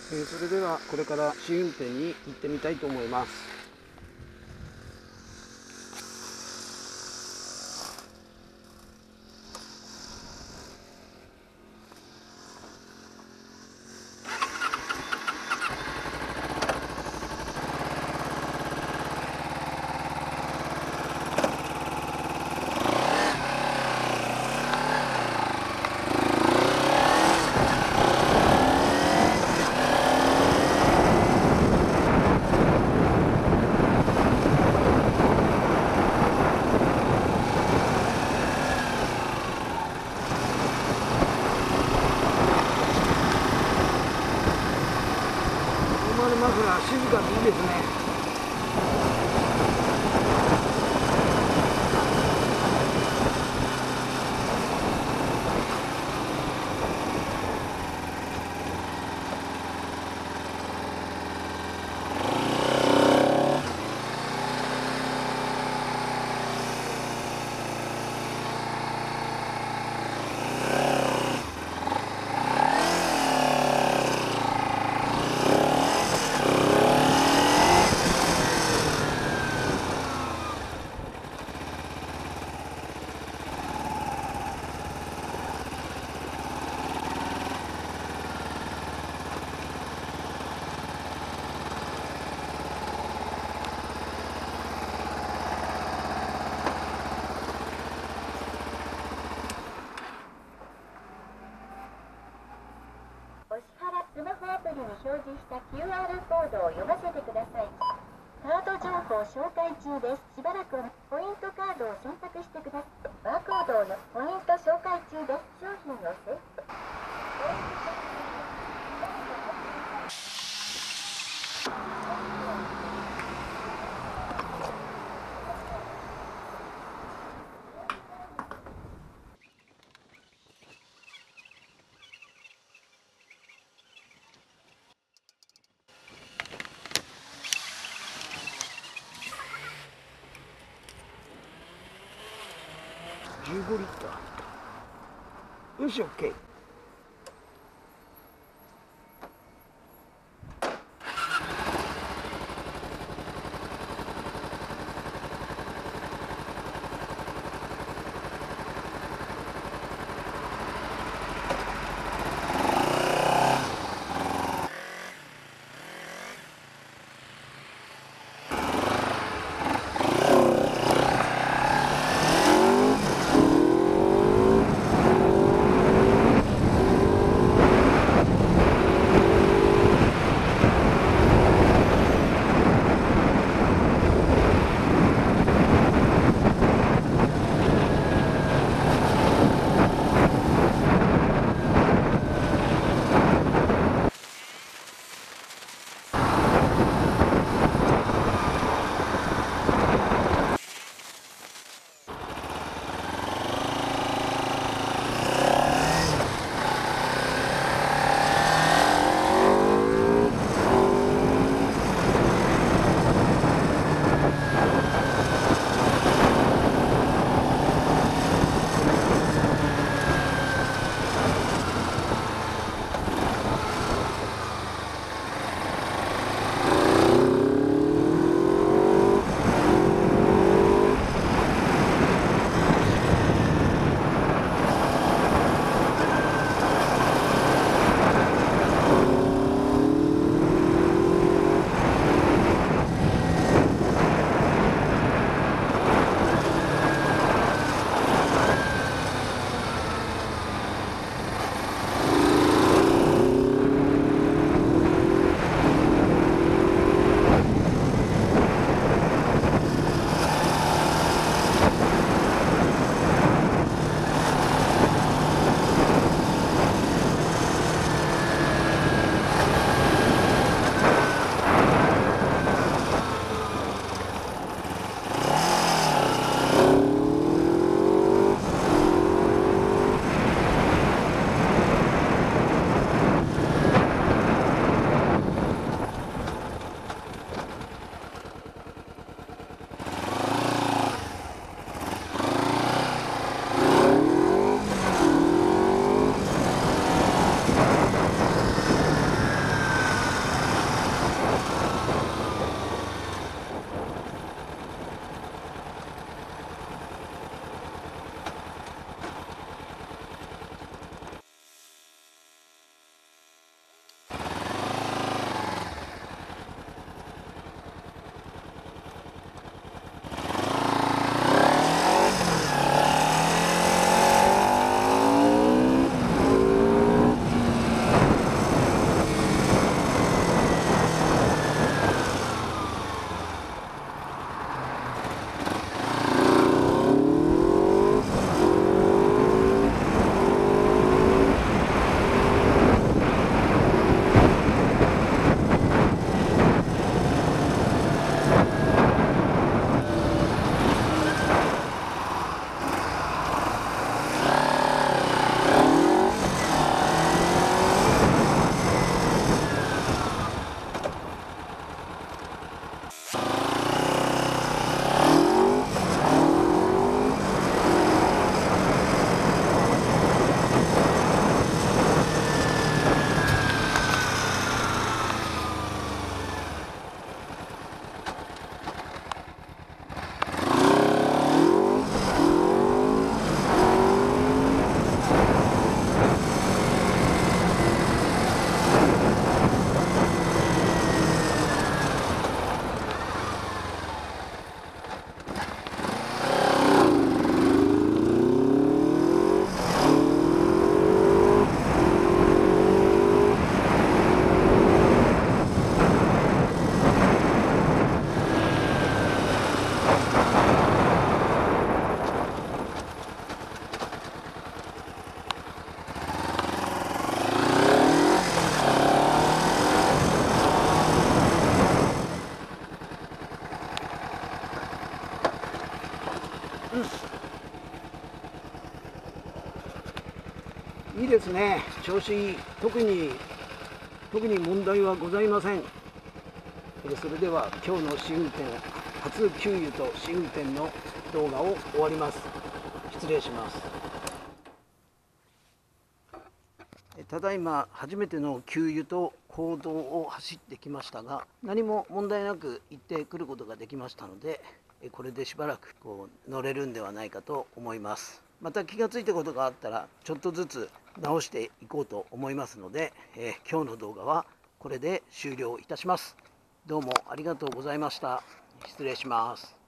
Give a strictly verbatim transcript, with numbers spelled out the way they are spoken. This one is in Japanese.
えー、それではこれから試運転に行ってみたいと思います。マフラー静かでいいですね。 スマホアプリに表示した キューアール コードを読ませてください。カード情報紹介中です。しばらくポイントカードを選択してください。バーコードのポイント紹介中です。商品をセット。 じゅうごリッター。よし OK。 いいですね。調子いい。特に特に問題はございません。それでは今日の試運転、初給油と試運転の動画を終わります。失礼します。ただいま初めての給油と公道を走ってきましたが、何も問題なく行ってくることができましたので、これでしばらくこう乗れるんではないかと思います。また気がついたことがあったらちょっとずつ直していこうと思いますので、えー、今日の動画はこれで終了いたします。どうもありがとうございました。失礼します。